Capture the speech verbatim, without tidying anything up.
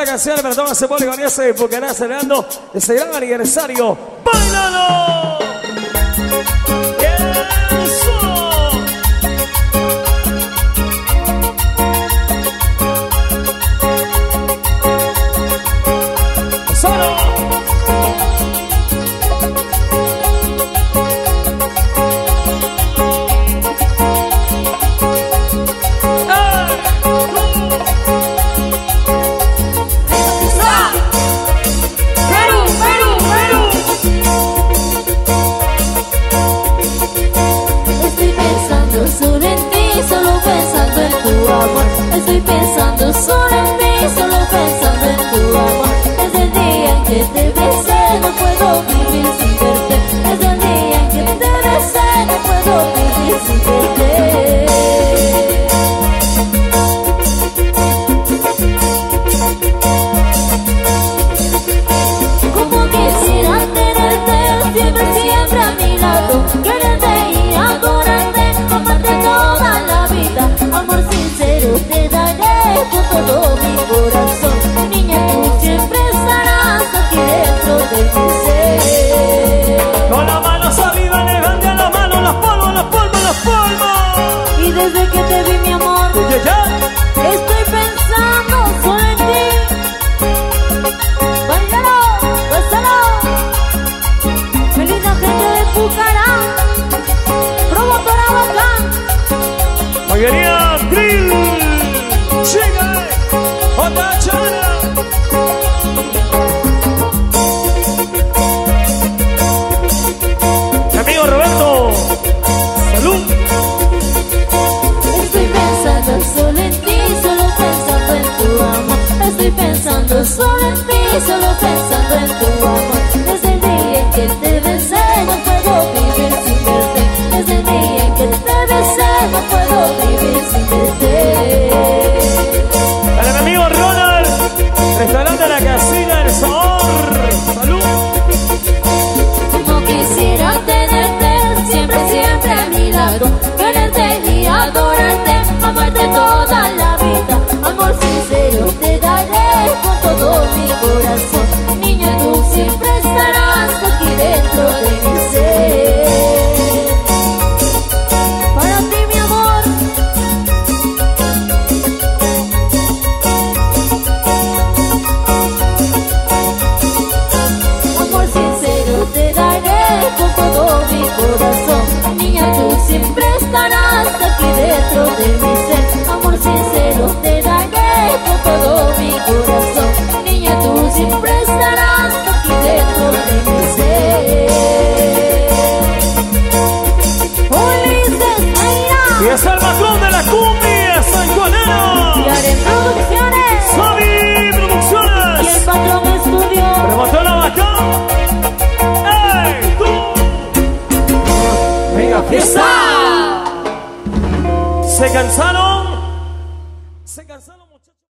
la canción para todos ese público en ese Pucará celebrando ese gran aniversario. ¡Bailalo! Estoy pensando solo en mí, solo pensando en tu amor. Desde el día en que te besé, no puedo vivir sin verte. Desde el día en que te besé, no puedo vivir sin verte. Como quisiera tenerte siempre, siempre a mi lado, quererte y adorarte, amarte toda la vida. Amor sincero te daré con todo mi corazón. Niña, tú siempre estarás aquí dentro de mi ser. Con las manos arriba, levante las manos, las palmas, las palmas, las palmas. Y desde que te vi, mi amor, ¿Ya, ya? estoy pensando solo en ti. Báilalo, gózalo. Qué linda gente de Pucará, promotora bacán. Mayoría Grill, Chica, Otra Chana. Mi amigo Roberto, salud. Estoy pensando solo en ti, solo pensando en tu amor. Estoy pensando solo en ti, solo pensando en tu amor. Desde el día en que te besé, no puedo vivir sin verte. Desde el día en que te besé, no puedo vivir sin verte. Para mi amigo Ronald, restaurante La Casina del Sabor, salud. Como quisiera tenerte siempre, siempre a mi lado, quererte y adorarte, amarte toda la vida. Amor sincero te daré con todo mi corazón. Niña, tú siempre estarás aquí dentro de mi ser. Para ti, mi amor. Amor sincero te daré con todo mi corazón. Niña, tú siempre estarás aquí dentro de mi ser. Amor sincero te daré con todo mi corazón. Niña, tú siempre estarás aquí dentro de mi ser. Ulises Y Neira, es el patrón de la cumbia sanjuanera. Yaren Producciones Sabi y el Producciones. Patrón Estudio. Remontó la vaca. ¡Ey, tú! ¡Venga, fiesta! ¿Se cansaron?